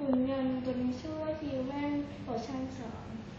หุ่นยนต์ตัวนี้ชื่อว่า Human Ocean 2